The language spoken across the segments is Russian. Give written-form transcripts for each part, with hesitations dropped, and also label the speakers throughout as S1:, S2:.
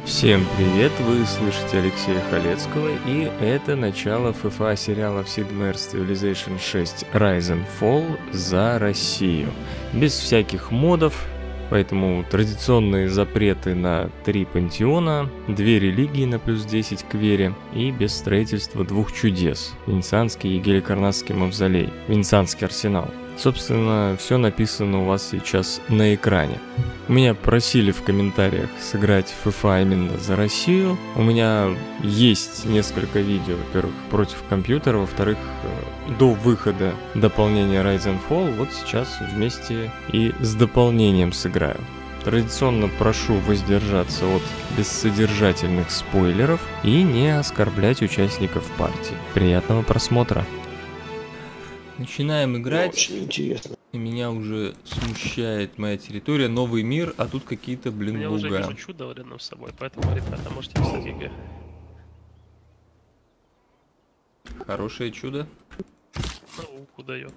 S1: Всем привет, вы слышите Алексея Халецкого, и это начало ФФА сериала в Sid Meier's Civilization 6 Rise and Fall за Россию. Без всяких модов, поэтому традиционные запреты на 3 пантеона, 2 религии на плюс 10 к вере и без строительства 2 чудес – Венецианский и Геликарнасский мавзолей, Венецианский арсенал. Собственно, все написано у вас сейчас на экране. Меня просили в комментариях сыграть в FIFA именно за Россию. У меня есть несколько видео, во-первых, против компьютера, во-вторых, до выхода дополнения Rise and Fall, вот сейчас вместе и с дополнением сыграю. Традиционно прошу воздержаться от бессодержательных спойлеров и не оскорблять участников партии. Приятного просмотра! Начинаем играть.
S2: Очень интересно.
S1: И меня уже смущает моя территория, новый мир, а тут какие-то, блин,
S3: Я
S1: луга.
S3: уже вижу чудо рядом с собой, поэтому, ребята, можете писать ЕГЭ.
S1: Хорошее чудо.
S3: Науку дает.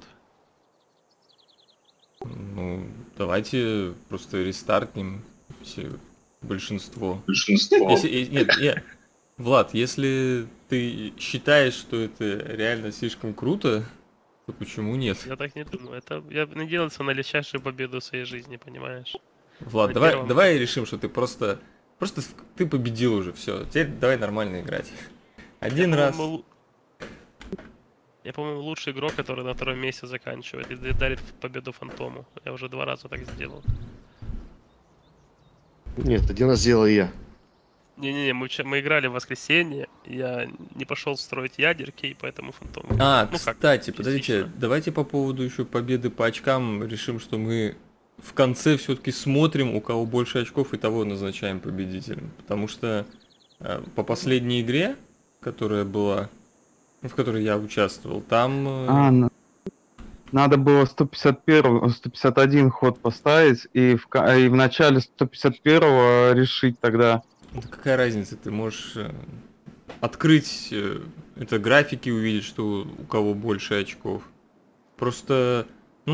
S1: Ну, давайте просто рестартнем все большинство. Нет, Влад, если ты считаешь, что это реально слишком круто, то почему нет?
S3: Я так не думаю. Это я надеялся на легчайшую победу в своей жизни, понимаешь?
S1: Влад, давай решим, что ты просто ты победил уже, все. Теперь давай нормально играть. Один раз.
S3: Я, по-моему, лучший игрок, который на втором месте заканчивает и дарит победу Фантому. Я уже 2 раза так сделал.
S2: Нет, 1 раз сделал я.
S3: Не-не-не, мы играли в воскресенье, я не пошел строить ядерки, и поэтому Фантом.
S1: Кстати, подождите, давайте по поводу еще победы по очкам решим, что мы в конце все-таки смотрим, у кого больше очков, и того назначаем победителем. Потому что по последней игре, которая была, в которой я участвовал, там...
S4: Надо было 151 ход поставить и в начале 151 решить тогда.
S1: Да какая разница, ты можешь открыть это графики, увидеть, что у кого больше очков. Просто,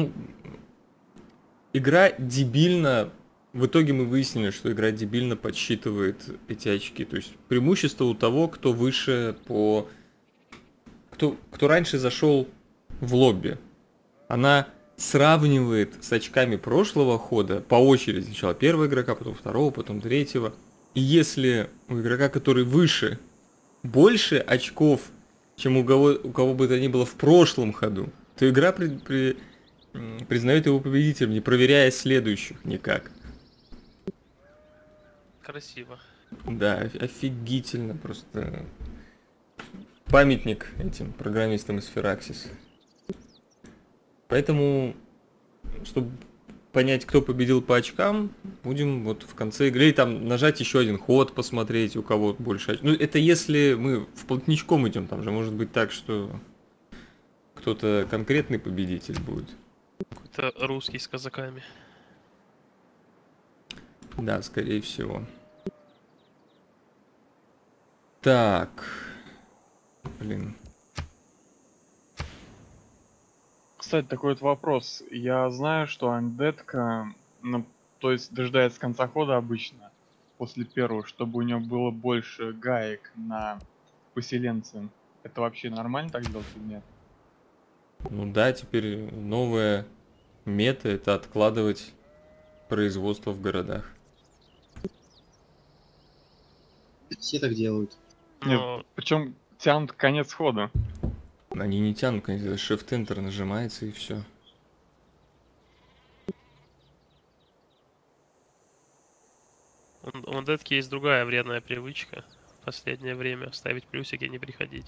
S1: игра дебильно, в итоге мы выяснили, что игра дебильно подсчитывает эти очки. То есть преимущество у того, кто выше по... Кто раньше зашел в лобби. Она сравнивает с очками прошлого хода по очереди. Сначала первого игрока, потом второго, потом третьего. И если у игрока, который выше, больше очков, чем у кого бы то ни было в прошлом ходу, то игра признает его победителем, не проверяя следующих никак.
S3: Красиво.
S1: Да, офигительно просто. Памятник этим программистам из Firaxis. Поэтому, чтобы понять, кто победил по очкам, будем вот в конце игры там нажать еще один ход, посмотреть, у кого больше очков. Ну, это если мы вплотничком идем, там же может быть так, что кто-то конкретный победитель будет.
S3: Какой-то русский с казаками.
S1: Да, скорее всего. Так. Блин.
S4: Кстати, такой вот вопрос. Я знаю, что андетка, то есть дожидается конца хода обычно, после первого, чтобы у него было больше гаек на поселенцам. Это вообще нормально так делать или нет?
S1: Ну да, теперь новая мета — это откладывать производство в городах.
S2: Все так делают.
S3: Но...
S4: Нет, причем тянут конец хода.
S1: Они не тянут, конечно, Shift-Enter нажимается и все.
S3: У Мандетки есть другая вредная привычка в последнее время — ставить плюсики и не приходить.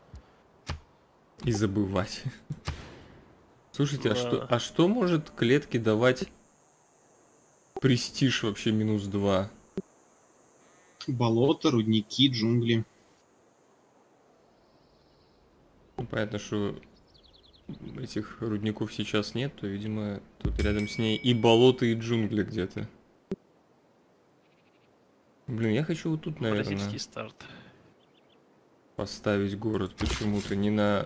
S1: И забывать. Слушайте,
S3: Да.
S1: а что может клетке давать престиж вообще -2?
S2: Болото, рудники, джунгли.
S1: Ну, понятно, что этих рудников сейчас нет, то, видимо, тут рядом с ней и болото, и джунгли где-то. Блин, я хочу вот тут, наверное,
S3: Бразильский старт.
S1: поставить город почему-то, не на...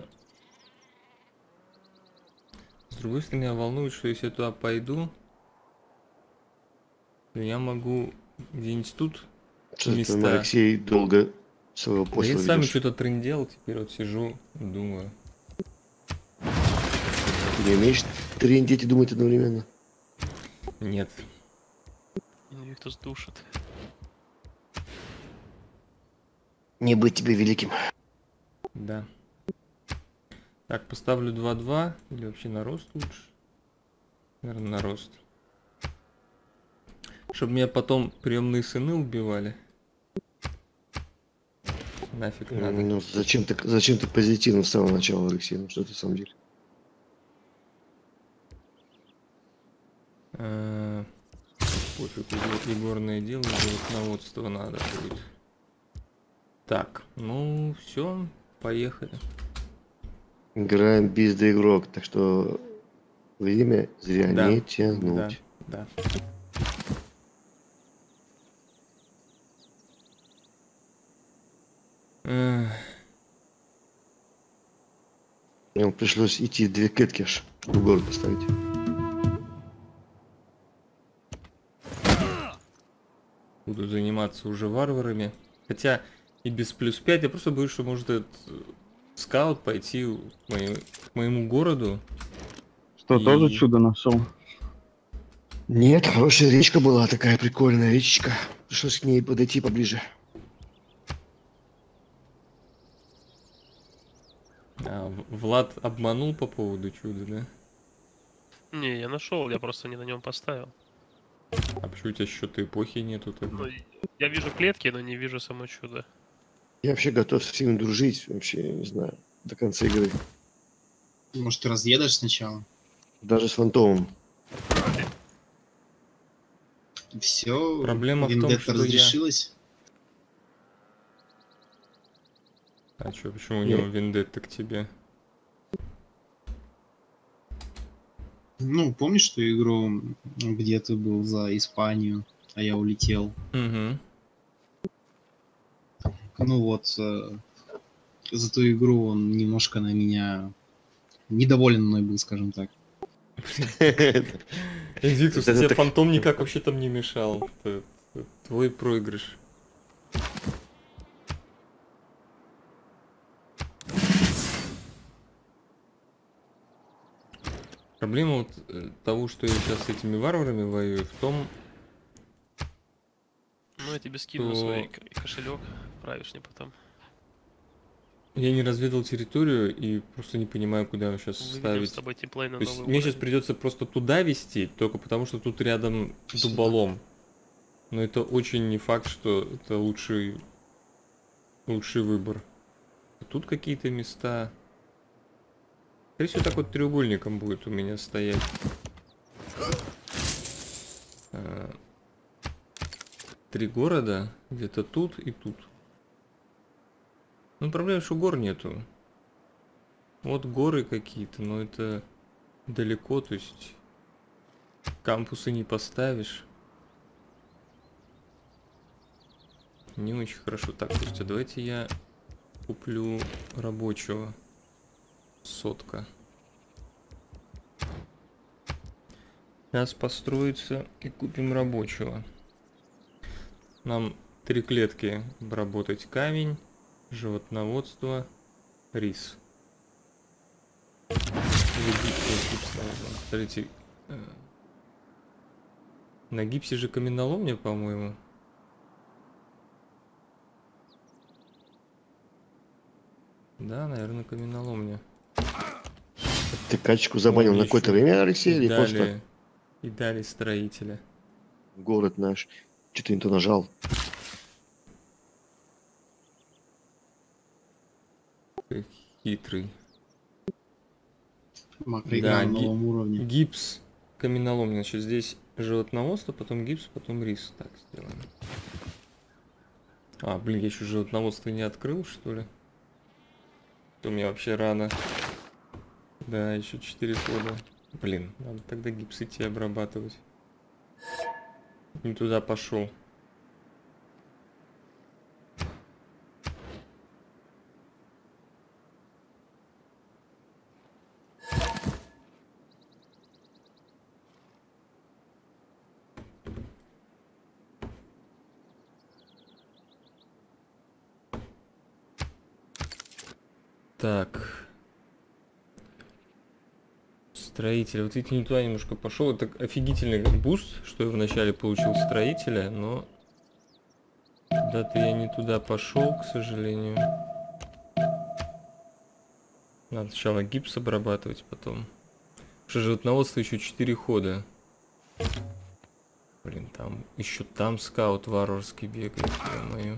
S1: С другой стороны, меня волнует, что если я туда пойду, то я могу где-нибудь тут
S2: Что-то там
S1: места.
S2: Алексей долго своего
S1: Да
S2: поста
S1: я сам
S2: ведёшь.
S1: что-то трындел, теперь вот сижу, думаю.
S2: Ты не умеешь трындеть и думать одновременно?
S1: Нет.
S3: Инвиктус душит.
S2: Не быть тебе великим.
S1: Да. Так, поставлю 2-2. Или вообще на рост лучше? Наверное, на рост. Чтобы меня потом приемные сыны убивали. Нафиг надо.
S2: Ну, зачем ты позитивно с самого начала, Алексей? Ну, что ты в самом деле?
S1: Пофиг, игорное дело, животноводство надо будет. Так, ну все, поехали.
S2: Играем без игрок, так что время зря
S1: Да,
S2: не тянуть.
S1: да. Эх,
S2: Мне пришлось идти 2 клетки аж в город поставить.
S1: буду заниматься уже варварами. Хотя и без +5 я просто боюсь, что может этот скаут пойти к моему городу.
S5: Что,
S1: И-
S5: тоже чудо нашел?
S2: Нет, хорошая речка была, такая прикольная речечка. Пришлось к ней подойти поближе.
S1: Влад обманул по поводу чуда, да?
S3: Не, я нашел, я просто не на нем поставил.
S1: А почему у тебя счета эпохи нету тогда?
S3: Ну, я вижу клетки, но не вижу само чудо.
S2: Я вообще готов со всеми дружить, вообще, я не знаю, до конца игры.
S6: Может, ты разъедешь сначала?
S2: Даже с фантомом.
S6: Все,
S1: Проблема в том,
S6: вендетта
S1: что
S6: разрешилась.
S1: А чё, почему у
S2: Нет.
S1: него вендетта к тебе?
S6: Ну, помнишь ту игру, где ты был за Испанию, а я улетел?
S1: Угу.
S6: Ну вот, за ту игру он немножко на меня недоволен мной был, скажем так.
S1: Инвиктус,
S2: Это
S1: тебе
S2: так-
S1: фантом никак вообще там не мешал. Это твой проигрыш. Проблема вот того, что я сейчас с этими варварами воюю, в том,
S3: Ну, я тебе скину
S1: Что-
S3: свой кошелек, правишь мне потом.
S1: я не разведал территорию и просто не понимаю, куда сейчас
S3: Выведем с
S1: ставить.
S3: тобой тимплей на
S1: То есть
S3: новый
S1: мне сейчас
S3: уровень.
S1: придется просто туда вести, только потому что тут рядом дуболом. Но это очень не факт, что это лучший выбор. Тут какие-то места. Скорее всего, так вот треугольником будет у меня стоять. Три города, где-то тут и тут. Ну, проблема, что гор нету. Вот горы какие-то, но это далеко, то есть кампусы не поставишь. Не очень хорошо. Так, слушайте, давайте я куплю рабочего. 100. Сейчас построится и купим рабочего. Нам 3 клетки обработать: камень, животноводство, рис. Смотрите, на гипсе же каменоломня, по-моему. Да, наверное, каменоломня.
S2: Ты качку забанил
S1: Вон
S2: на какое-то
S1: еще
S2: время, Алексей, или просто
S1: И дали строителя.
S2: город наш? Что-то не то нажал.
S1: Как хитрый.
S6: Макроигра
S1: Да,
S6: на новом уровне.
S1: Гипс, каменоломня. Значит, здесь животноводство, потом гипс, потом рис. Так, сделаем. А, блин, я еще животноводство не открыл, что ли? У меня вообще рано. Да, еще 4 хода. Блин, надо тогда гипс идти обрабатывать. Не туда пошел. Так. Строитель. Вот видите, не туда немножко пошел. Это офигительный буст, что я вначале получил строителя, но куда-то я не туда пошел, к сожалению. Надо сначала гипс обрабатывать, потом. Что животноводство еще 4 хода. Блин, там еще там скаут варварский бегает, ё-моё.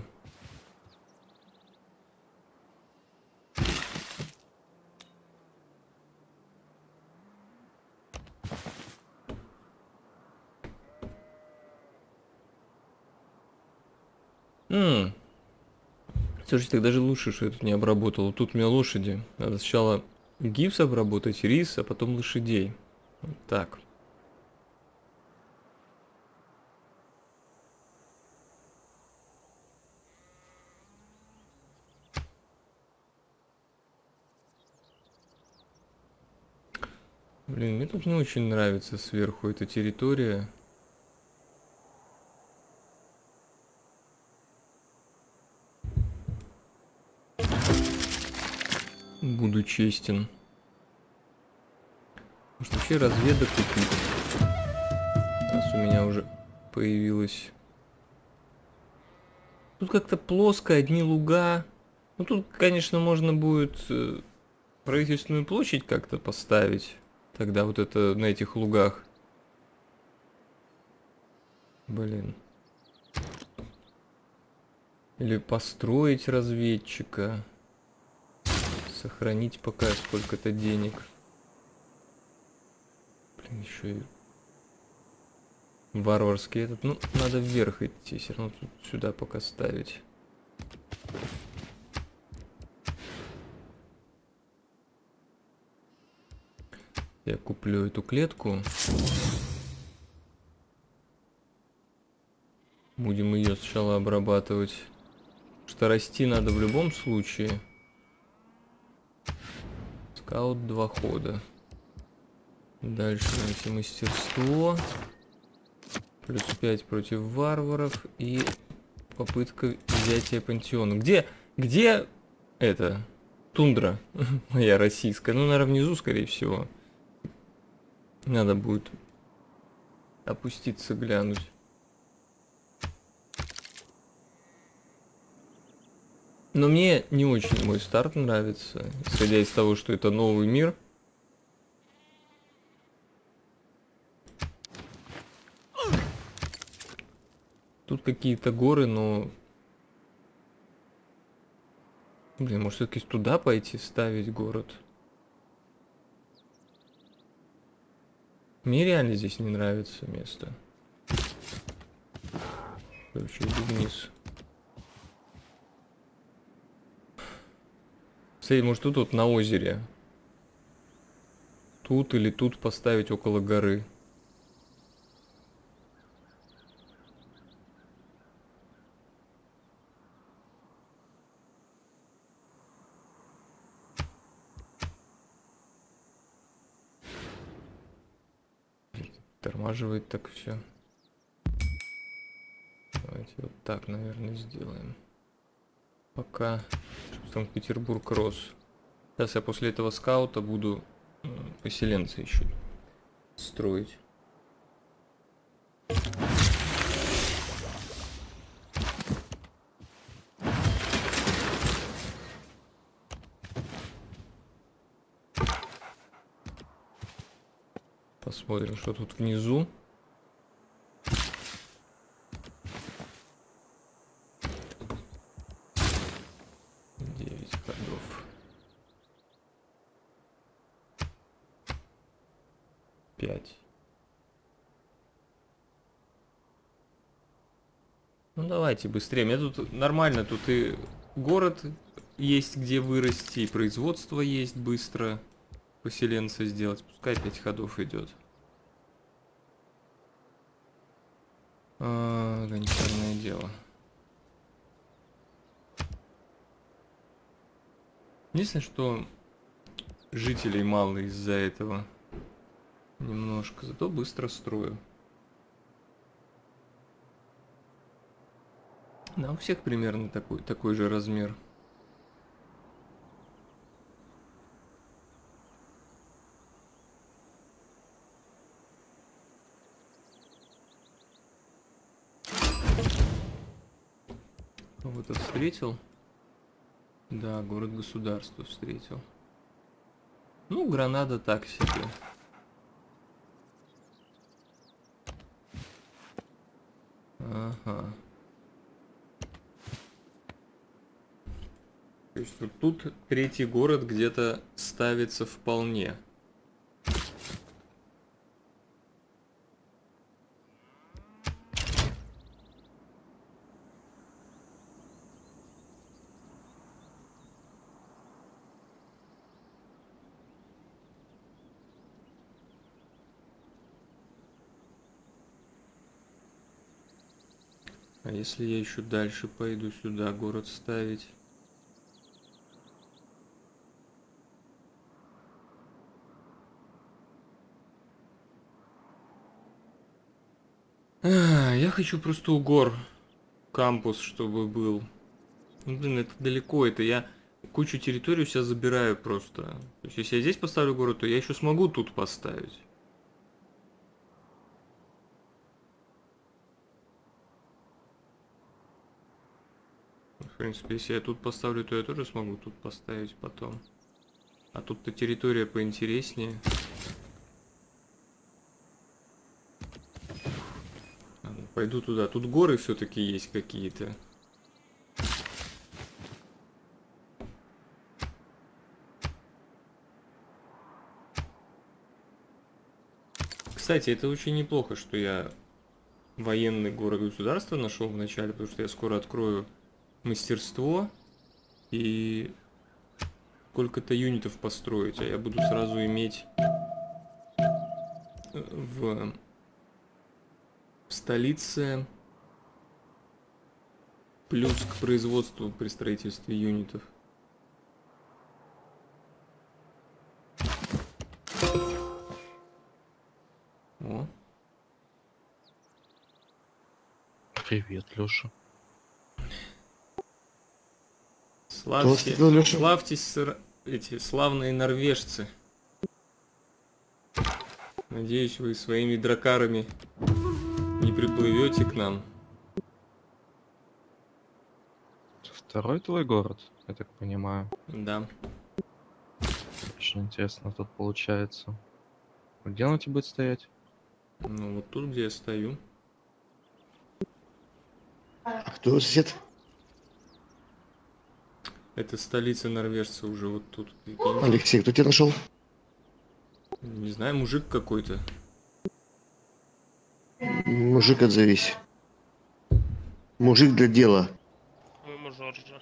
S1: Слушайте, так даже лучше, что я тут не обработал. Тут у меня лошади. Надо сначала гипс обработать, рис, а потом лошадей. Вот так. Блин, мне тут не очень нравится сверху эта территория. Буду честен. Может вообще разведок купить? Раз у меня уже появилось. Тут как-то плоско, одни луга. Ну тут, конечно, можно будет правительственную площадь как-то поставить. Тогда вот это на этих лугах. Блин. Или построить разведчика. Сохранить пока сколько-то денег. Блин, еще и варварский этот. Ну, надо вверх идти. Все равно тут сюда пока ставить. Я куплю эту клетку. Будем ее сначала обрабатывать. Что расти надо в любом случае. Скаут 2 хода. Дальше найти мастерство. Плюс 5 против варваров. И попытка взятия пантеона. Где это? Тундра моя российская. Ну, наверное, внизу, скорее всего. Надо будет опуститься, глянуть. Но мне не очень мой старт нравится, исходя из того, что это новый мир. Тут какие-то горы, но... Блин, может все-таки туда пойти ставить город? Мне реально здесь не нравится место. Короче, иду вниз. Смотри, может тут вот на озере. Тут или тут поставить около горы. Тормаживает так все. Давайте вот так, наверное, сделаем. Пока Санкт-Петербург рос. Сейчас я после этого скаута буду поселенца еще строить. Посмотрим, что тут внизу. Ну давайте быстрее. Мне тут нормально, тут и город есть где вырасти, и производство есть быстро. Поселенца сделать. Пускай 5 ходов идет. Гончарное дело. Единственное, что жителей мало из-за этого. Немножко. Зато быстро строю. Да, у всех примерно такой же размер. Кого-то встретил? Да, город-государство встретил. Ну, Гранада так себе. Ага. То есть вот тут третий город где-то ставится вполне. А если я еще дальше пойду сюда город ставить? Я хочу просто у гор кампус, чтобы был. Ну, блин, это далеко, это я кучу территорию сейчас забираю просто. То есть, если я здесь поставлю город, то я еще смогу тут поставить. В принципе, если я тут поставлю, то я тоже смогу тут поставить потом. А тут-то территория поинтереснее. Пойду туда. Тут горы все-таки есть какие-то. Кстати, это очень неплохо, что я военный город-государство нашел в начале, потому что я скоро открою мастерство и сколько-то юнитов построить, а я буду сразу иметь в столице плюс к производству при строительстве юнитов. О.
S5: Привет, Лёша.
S1: Славьтесь, эти славные норвежцы. Надеюсь, вы своими дракарами не приплывете к нам.
S5: Второй твой город, я так понимаю.
S1: Да.
S5: Очень интересно тут получается. Где он у тебя будет стоять?
S1: Ну вот тут, где я стою.
S2: А кто сосед?
S1: Это столица норвежца уже вот тут.
S2: Алексей, кто тебя нашел?
S1: Не знаю, мужик какой-то.
S2: Мужик, отзовись. Мужик для дела.
S3: По-моему, Жоржа.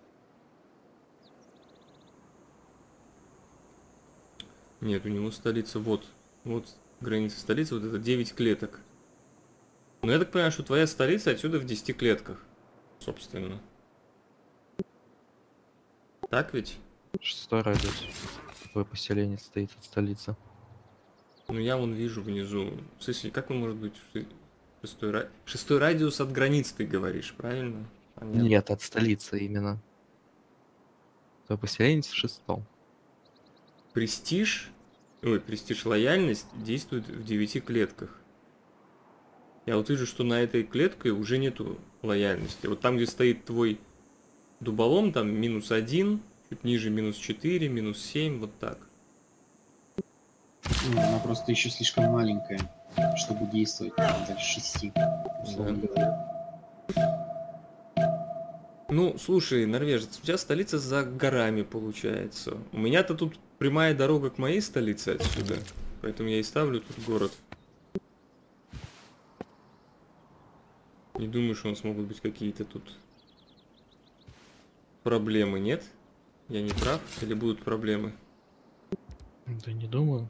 S1: Нет, у него столица вот. Вот граница столицы, вот это 9 клеток. Но я так понимаю, что твоя столица отсюда в 10 клетках. Собственно. Так ведь?
S5: 6-й радиус. Твое поселение стоит от столицы.
S1: Ну я вон вижу внизу. В смысле, как он может быть 6-й радиус от границ, ты говоришь, правильно? Понятно.
S5: Нет, от столицы именно. Твое поселение в 6-м.
S1: Престиж, престиж лояльность действует в 9 клетках. Я вот вижу, что на этой клетке уже нету лояльности. Вот там, где стоит твой дуболом, там -1, чуть ниже -4, -7, вот так.
S6: Она просто еще слишком маленькая, чтобы действовать дальше 6, условно говоря.
S1: Ну, слушай, норвежец, у тебя столица за горами получается. У меня-то тут прямая дорога к моей столице отсюда, поэтому я и ставлю тут город. Не думаю, что у нас могут быть какие-то тут проблемы, нет? Я не прав? Или будут проблемы?
S5: Да не думаю.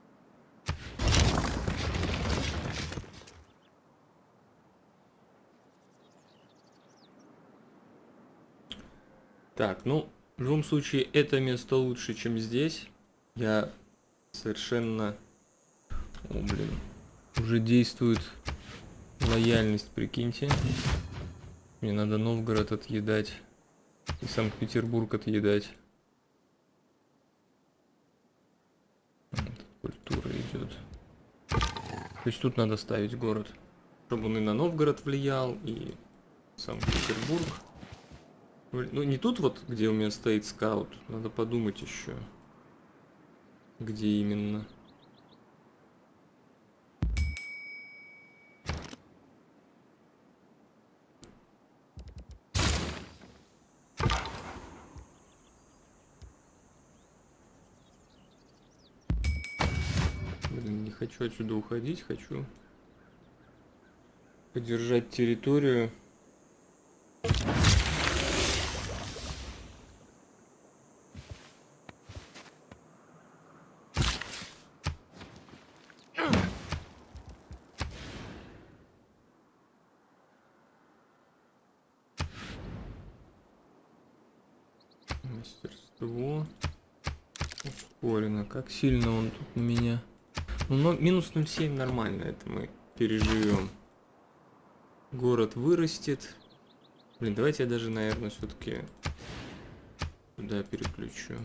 S1: Так, ну, в любом случае, это место лучше, чем здесь. Я совершенно... О, блин. Уже действует лояльность, прикиньте. Мне надо Новгород отъедать. И Санкт-Петербург отъедать. Культура идет. То есть тут надо ставить город. Чтобы он и на Новгород влиял, и Санкт-Петербург. Ну, не тут вот, где у меня стоит скаут. Надо подумать еще. Где именно. Блин, не хочу отсюда уходить, хочу поддержать территорию. Мастерство ускорено. Как сильно он тут на меня. Ну, но минус 0,7 нормально, это мы переживем. Город вырастет. Блин, давайте я даже, наверное, все-таки сюда переключу.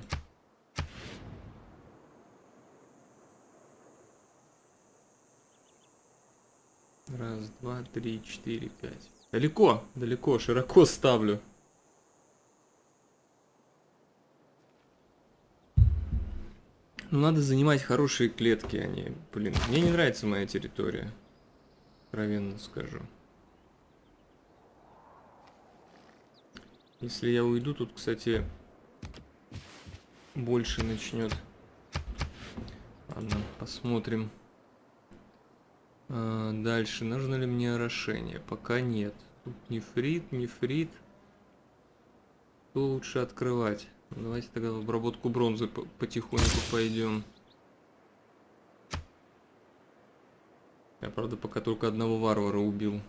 S1: Раз, два, три, четыре, пять. Далеко, далеко, широко ставлю. Ну, надо занимать хорошие клетки, они, блин, мне не нравится моя территория. Откровенно скажу. Если я уйду, тут, кстати, больше начнет. Ладно, посмотрим. Дальше, нужно ли мне орошение? Пока нет. Тут нефрит, нефрит. Что лучше открывать? Давайте тогда в обработку бронзы потихоньку пойдем. Я, правда, пока только одного варвара убил.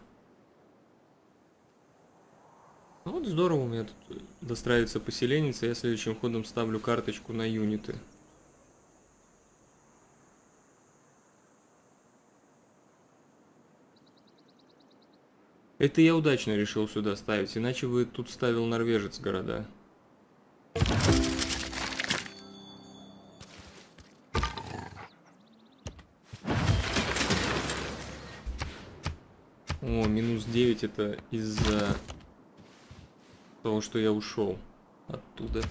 S1: Ну вот здорово, у меня тут достраивается поселенница. Я следующим ходом ставлю карточку на юниты. Это я удачно решил сюда ставить, иначе бы тут ставил норвежец города. О, минус 9 это из-за того, что я ушел оттуда.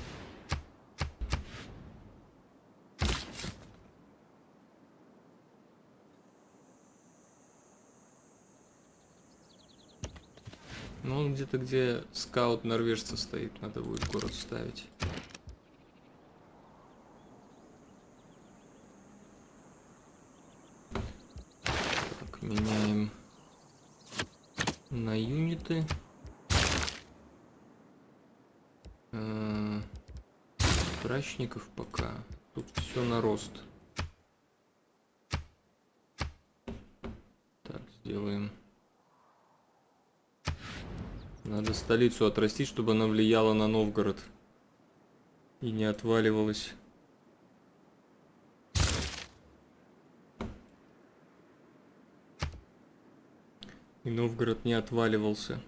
S1: Ну, он где-то, где скаут норвежца стоит, надо будет город ставить. Так, меняем на юниты. Прачников пока. Тут все на рост. Так, сделаем. Надо столицу отрастить, чтобы она влияла на Новгород. И не отваливалась. И Новгород не отваливался.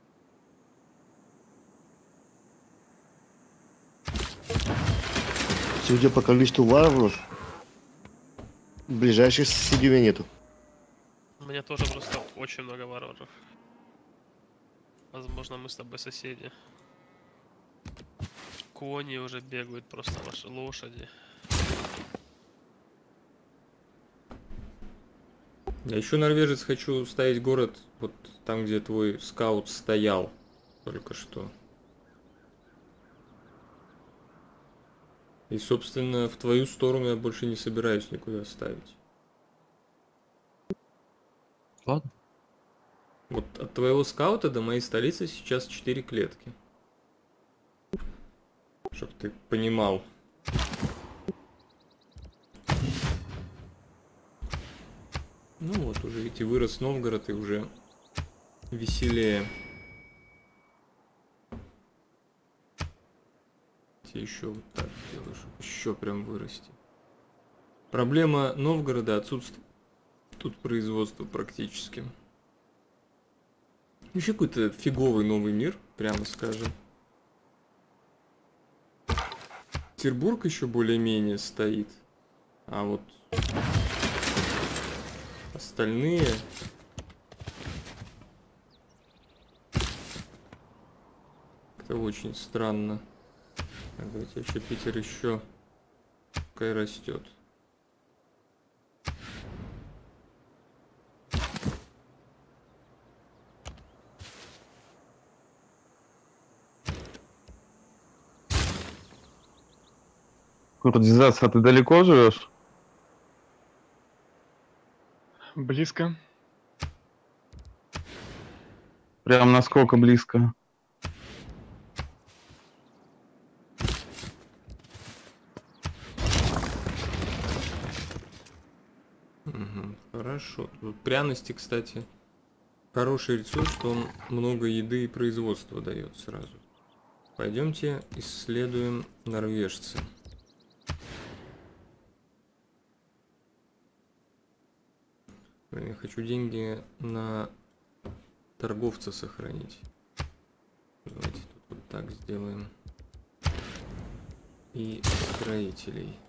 S2: Судя по количеству варваров, ближайших соседей у меня нету.
S3: У меня тоже просто очень много варваров. Возможно, мы с тобой соседи. Кони уже бегают, просто ваши лошади.
S1: Я еще норвежец хочу ставить город вот там, где твой скаут стоял только что. И, собственно, в твою сторону я больше не собираюсь никуда ставить.
S5: Ладно.
S1: Вот от твоего скаута до моей столицы сейчас 4 клетки. Чтоб ты понимал. Ну вот, уже ведь и вырос Новгород, и уже веселее. Еще вот так сделаю, чтобы еще прям вырасти. Проблема Новгорода — отсутствует тут производство практически. Еще какой-то фиговый новый мир, прямо скажем. Петербург еще более-менее стоит. А вот остальные... Как-то очень странно. Так, давайте вообще Питер еще пускай растет.
S7: Курдизас, а ты далеко живешь?
S4: Близко.
S7: Прям насколько близко?
S1: Угу, хорошо. Тут пряности, кстати, хороший рецепт, что он много еды и производства дает сразу. Пойдемте исследуем норвежца. Блин, я хочу деньги на торговца сохранить. Давайте тут вот так сделаем. И строителей.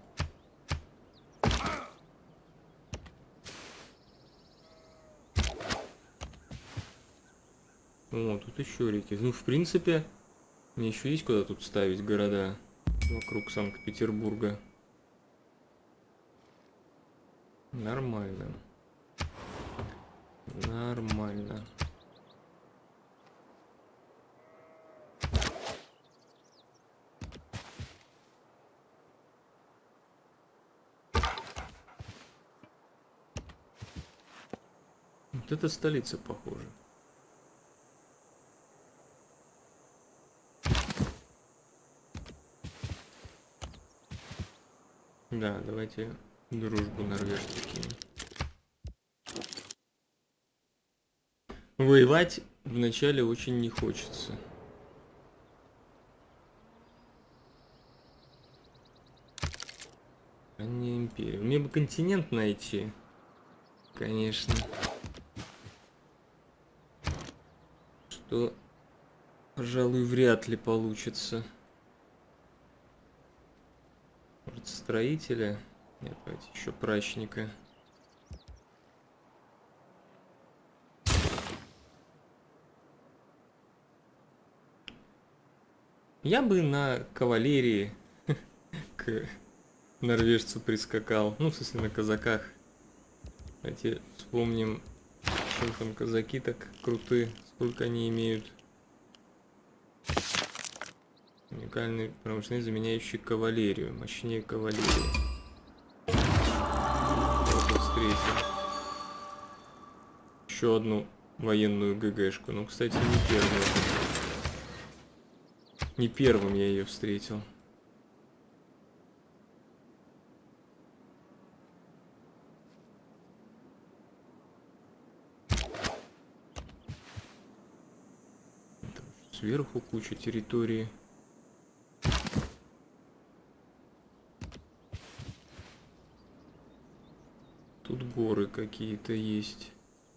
S1: О, тут еще реки. Ну, в принципе, мне еще есть куда тут ставить города вокруг Санкт-Петербурга. Нормально. Нормально. Вот это столица, похоже. Да, давайте дружбу норвежцу кинем. Воевать вначале очень не хочется. Ранняя империя. Мне бы континент найти. Конечно. Что, пожалуй, вряд ли получится. Может, строителя? Нет, давайте еще прачника. Я бы на кавалерии к норвежцу прискакал. Ну, в смысле, на казаках. Давайте вспомним, что там казаки так крутые, сколько они имеют. Уникальный промышленный, заменяющий кавалерию. Мощнее кавалерии. Вот встретил. Еще одну военную ГГшку. Ну, кстати, не первую. Не первым я ее встретил. Там сверху куча территории. Тут горы какие-то есть.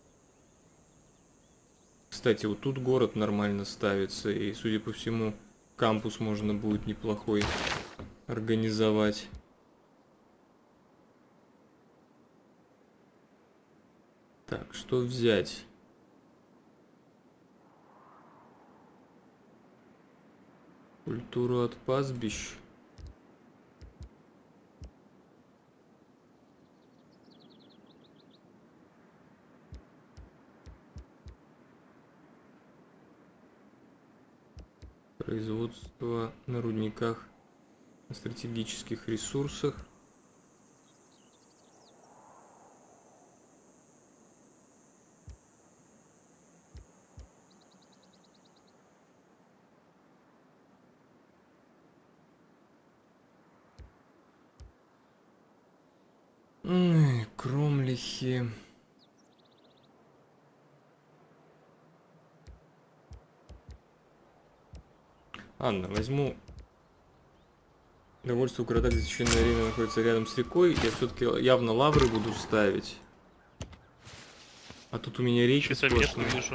S1: Кстати, вот тут город нормально ставится, и, судя по всему, кампус можно будет неплохой организовать. Так, что взять? Культуру от пастбищ. Производство на рудниках, на стратегических ресурсах. Кромлихи. Ладно, возьму довольство в городах, где священная арена находится рядом с рекой. Я все-таки явно лавры буду ставить. А тут у меня речи
S3: Что-то метку
S1: сплошные.
S3: вижу.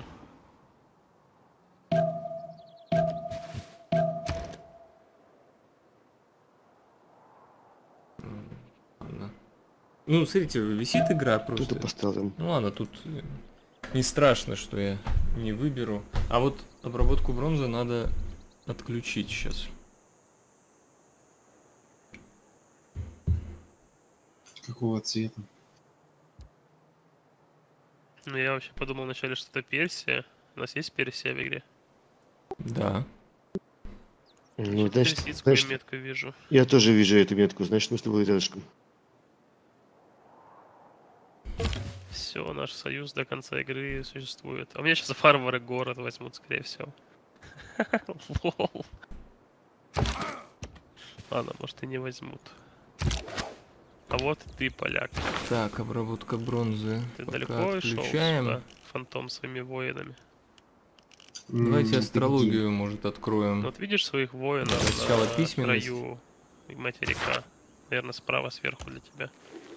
S1: Ладно. Ну, смотрите, висит игра
S2: Что
S1: просто.
S2: ты поставил?
S1: Ну ладно, тут не страшно, что я не выберу. А вот обработку бронзы надо отключить сейчас.
S6: Какого цвета?
S3: Ну, я вообще подумал вначале, что это Персия. У нас есть Персия в игре?
S1: Да.
S2: Ну, значит,
S3: Персидскую метку вижу.
S2: я тоже вижу эту метку, значит, мы с тобой рядышком.
S3: Все, наш союз до конца игры существует. А у меня сейчас варвары город возьмут, скорее всего. Лол. Ладно, может и не возьмут. А вот ты, поляк.
S1: Так, обработка бронзы.
S3: Ты
S1: Пока
S3: далеко шел
S1: отключаем.
S3: сюда, фантом своими воинами?
S1: Давайте
S6: Ты
S1: астрологию, может, откроем.
S3: Ну, вот видишь своих воинов
S1: Сначала
S3: на
S1: письменность.
S3: краю материка. Наверное, справа сверху для тебя.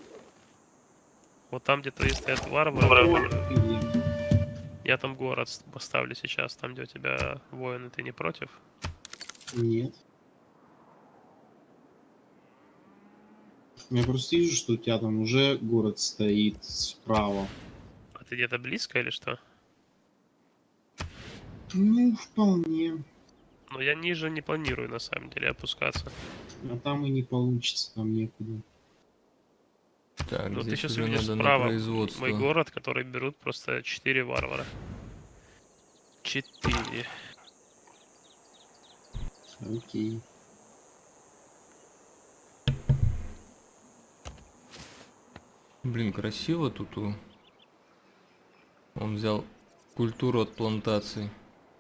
S3: Вот там, где твои стоят варвары.
S6: где?
S3: Я там город поставлю сейчас, там, где у тебя воины, ты не против?
S6: Нет. Я просто вижу, что у тебя там уже город стоит справа.
S3: А ты где-то близко или что?
S6: Ну, вполне.
S3: Но я ниже не планирую, на самом деле, опускаться.
S6: А там и не получится, там некуда.
S1: Так,
S3: Но ты
S1: здесь
S3: сейчас
S1: уже
S3: увидишь
S1: надо на
S3: справа
S1: производство.
S3: мой город, который берут просто 4 варвара. 4.
S6: Окей.
S1: Блин, красиво тут. Он взял культуру от плантаций.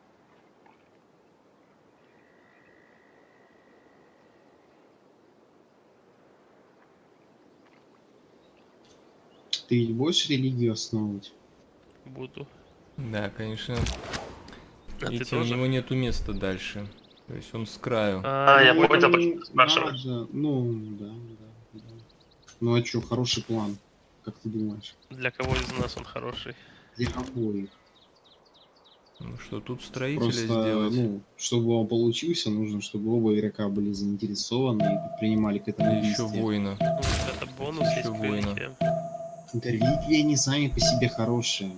S6: Ты ведь будешь религию основывать?
S3: Буду.
S1: Да, конечно.
S3: А ты
S1: Видите, у
S3: тоже?
S1: него нету места дальше. То есть он с краю.
S3: Я
S6: Ну,
S3: понял, почему ты спрашиваешь.
S6: надо. Ну, да. Ну а чё, хороший план, как ты думаешь?
S3: Для кого из нас он хороший?
S6: Для обоих.
S1: Ну что, тут строителя
S6: Просто,
S1: сделать?
S6: ну, чтобы он получился, нужно, чтобы оба игрока были заинтересованы и принимали к этому
S1: Или еще
S6: действие.
S1: воина.
S3: Ну, это бонус
S1: Ещё
S3: есть к
S1: воина.
S3: реликвиям.
S6: Да реликвии они сами по себе хорошие.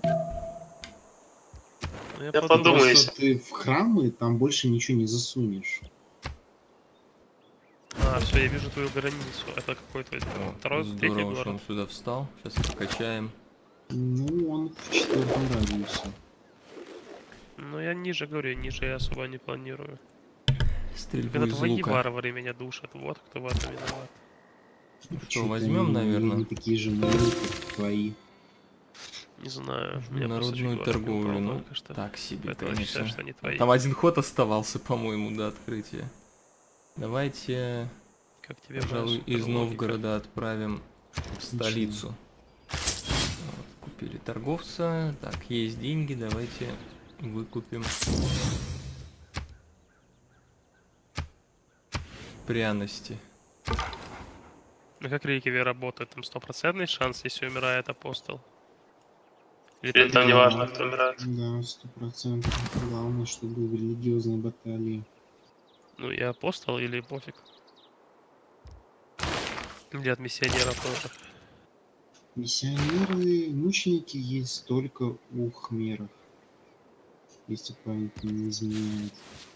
S3: Ну, я
S6: Просто
S3: подумаю.
S6: ты в храмы там больше ничего не засунешь.
S3: Все, я вижу твою границу. Это какой твой?
S1: О,
S3: Второй, третий
S1: здорово, что
S3: город?
S1: он сюда встал. Сейчас прокачаем.
S6: Ну, он в 4-м радиусе.
S3: Ну, я ниже говорю, ниже я особо не планирую.
S1: Стрельбу
S3: Это
S1: из
S3: твои
S1: лука.
S3: варвары меня душат. Вот кто в этом виноват.
S1: Ну что,
S6: Чё-то
S1: возьмем,
S6: они
S1: наверное?
S6: не такие же милые, как твои.
S3: Не знаю. меня просто
S1: Народную
S3: чуть город не
S1: торговлю,
S3: упал
S1: ну,
S3: только что.
S1: так себе,
S3: Поэтому я
S1: конечно.
S3: считаю, что они твои.
S1: Там один ход оставался, по-моему, до открытия. Давайте,
S3: Как тебе
S1: пожалуй,
S3: моя
S1: из
S3: суперлогика?
S1: Новгорода отправим в столицу. Вот, купили торговца. Так, есть деньги, давайте выкупим пряности.
S3: Ну как реликвии работают? Там 100% шанс, если умирает апостол? Или
S6: Это
S3: там не важно, кто умирает?
S6: Да, 100%. Главное, чтобы в религиозной баталии.
S3: Ну и апостол или пофиг? Или от миссионеров тоже?
S6: Миссионеры, мученики есть только у хмеров. Если память не изменяет.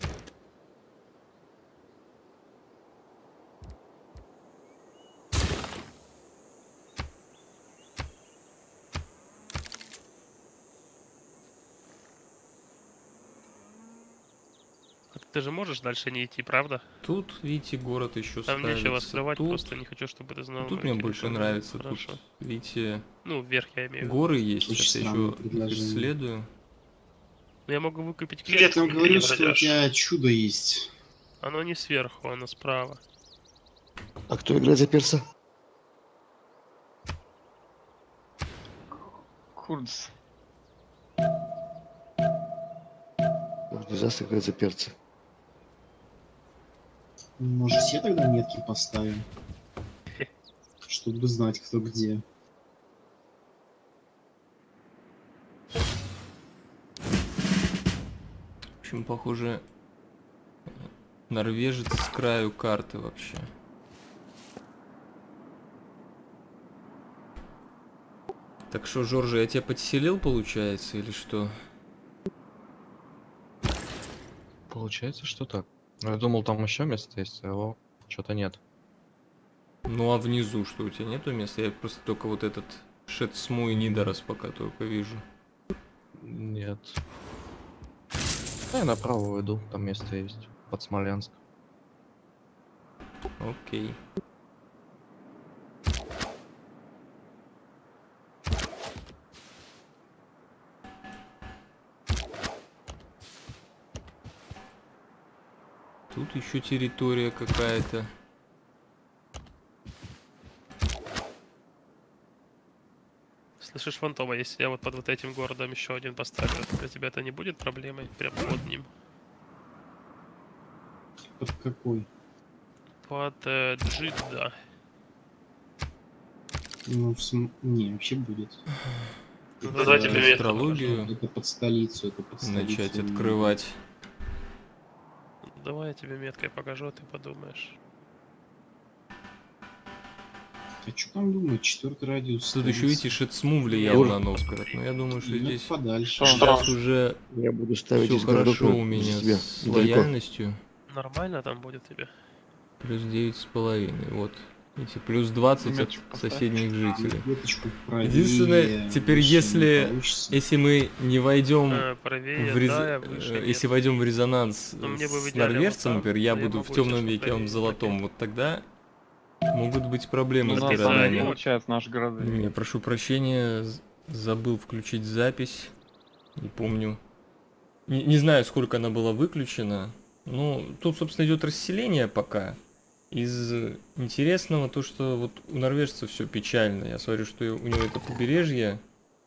S3: Ты же можешь дальше не идти, правда?
S1: Тут, видите, город еще
S3: Там
S1: ставится.
S3: нечего скрывать,
S1: Тут,
S3: просто не хочу, чтобы ты знал.
S1: тут
S3: мою
S1: мне больше
S3: территорию.
S1: нравится.
S3: Хорошо.
S1: Тут, видите,
S3: Ну, вверх я имею в виду.
S1: горы есть.
S6: Очень
S1: Сейчас я
S6: странное
S1: еще
S6: предложение.
S1: исследую.
S3: Ну, я могу выкупить
S6: Я
S3: клетку.
S6: там
S3: если
S6: говорю,
S3: не
S6: что у
S3: пройдёшь.
S6: тебя чудо есть.
S3: Оно не сверху, оно справа.
S2: А кто играет за перса?
S4: Курдс.
S2: Дизастер играет за перца.
S6: Может, все тогда метки поставим? Чтобы знать, кто где.
S1: В общем, похоже, норвежец с краю карты вообще. Так что, Жоржи, я тебя подселил, получается, или что?
S5: Получается, что так. Ну, я думал, там еще место есть, а его что-то нет.
S1: Ну а внизу что, у тебя нету места? Я просто только вот этот Шетсму и Нидорос пока только вижу.
S5: Нет. Я направо иду, там место есть. Под Смоленск.
S1: Окей. Тут еще территория какая-то.
S3: Слышишь, Фантома, если я вот под вот этим городом еще один поставлю, для тебя это не будет проблемой? Прям под ним.
S6: Под какой?
S3: Под Джидда.
S6: Ну, не, вообще будет.
S3: Ну, тогда тебе место
S1: Астрологию
S6: Это под столицу, это под столицу.
S1: начать открывать.
S3: покажу. Давай я тебе меткой покажу, а ты подумаешь.
S6: А что там думать? 4-й радиус.
S1: Тут еще, видите, Шетсму влиял
S2: Тоже.
S1: на Новгород. Но я думаю, что
S6: Ну,
S1: здесь
S6: подальше.
S1: сейчас уже
S2: Я буду ставить
S1: все
S2: из городов
S1: хорошо
S2: на-
S1: у меня
S2: тебе,
S1: с
S2: недалеко.
S1: лояльностью.
S3: Нормально там будет тебе?
S1: Плюс 9,5. Вот. Видите, плюс 20 от
S4: Меточку поставь.
S1: соседних жителей.
S6: Веточку правее,
S1: Единственное, теперь
S6: выше
S1: если-
S6: не получится.
S1: Если мы не войдем
S3: Правее,
S1: в рез-
S3: да, я выше нет.
S1: если войдем в резонанс
S3: Ну, мне бы в
S1: с
S3: идеале
S1: норвежцем,
S3: вот так,
S1: например, я
S3: но я
S1: буду
S3: могу
S1: в темном
S3: сейчас
S1: веке, а он в
S3: правее,
S1: золотом,
S3: окей.
S1: вот тогда могут быть проблемы
S4: Ну,
S1: с
S4: у нас там не
S3: специально.
S4: получается наши города.
S1: Не, прошу прощения, забыл включить запись. Не помню. Не знаю, сколько она была выключена. Ну, тут, собственно, идет расселение пока. Из интересного то, что вот у норвежцев все печально. Я смотрю, что у него это побережье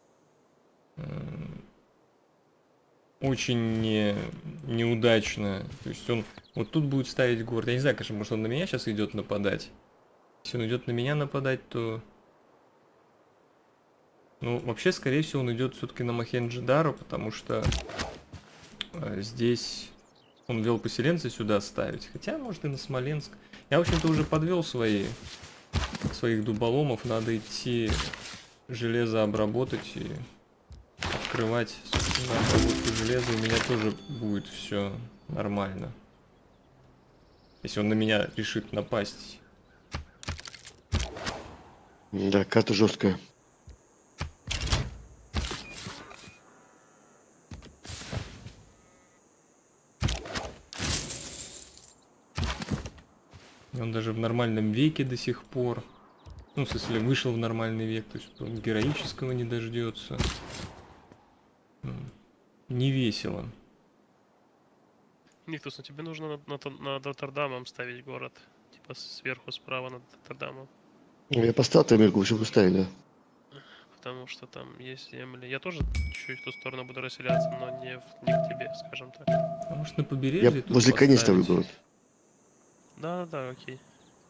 S1: очень неудачно. То есть он вот тут будет ставить город. Я не знаю, конечно, может он на меня сейчас идет нападать. Если он идет на меня нападать, то... Ну, вообще, скорее всего, он идет все-таки на Мохенджо-Даро, потому что здесь он вел поселенца сюда ставить. Хотя, может, и на Смоленск. Я, в общем-то, уже подвел своих дуболомов. Надо идти железо обработать и открывать. Собственно, обработку железа у меня тоже будет все нормально. Если он на меня решит напасть.
S2: Да, карта жесткая.
S1: Он даже в нормальном веке до сих пор. Ну, в смысле, вышел в нормальный век, то есть он героического не дождется. Не весело.
S3: Никтус, ну тебе нужно над Роттердамом ставить город. Типа сверху справа над Роттердамом.
S2: Ну, я поставил таймерку, все поставить, да.
S3: Потому что там есть земли. Я тоже чуть-чуть в ту сторону буду расселяться, но не к тебе, скажем так.
S1: А может на
S2: Я
S1: побережье тут
S2: возле коней ставлю
S1: поставить?
S2: город.
S3: Да, окей.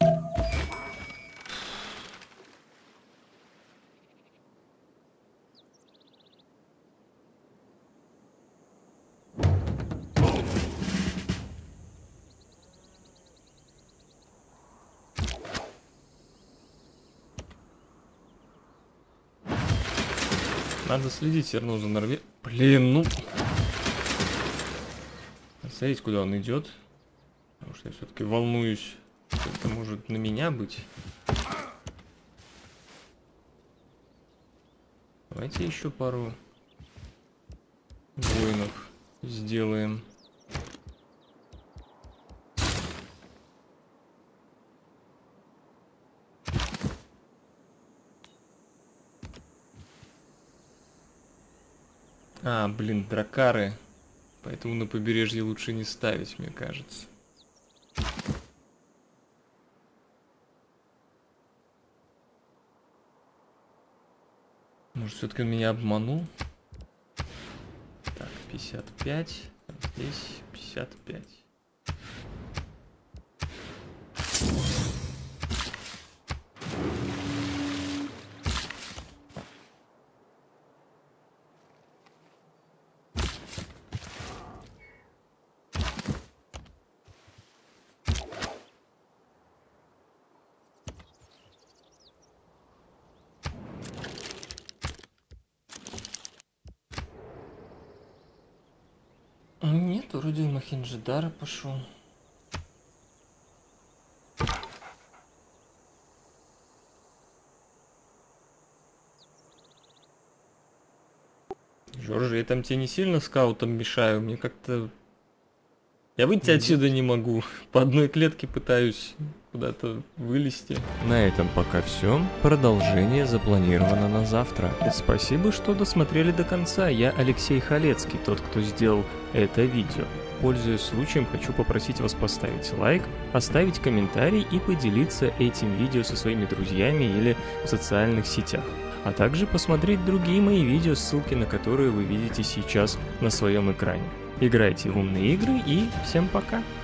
S1: Надо следить все равно за Норвегией. Блин, ну... Смотрите, куда он идет. Потому что я все-таки волнуюсь, что это может на меня быть. Давайте еще пару воинов сделаем. А, блин, дракары. Поэтому на побережье лучше не ставить, мне кажется. Может, все-таки он меня обманул? Так, 55. Здесь 55. Нет, вроде Махинджидара пошел. Жорж, я там тебе не сильно скаутом мешаю, мне как-то... Я выйти отсюда не могу, по одной клетке пытаюсь куда-то вылезти. На этом пока все. Продолжение запланировано на завтра. Спасибо, что досмотрели до конца. Я Алексей Халецкий, тот, кто сделал это видео. Пользуясь случаем, хочу попросить вас поставить лайк, оставить комментарий и поделиться этим видео со своими друзьями или в социальных сетях. А также посмотреть другие мои видео, ссылки на которые вы видите сейчас на своем экране. Играйте в умные игры и всем пока!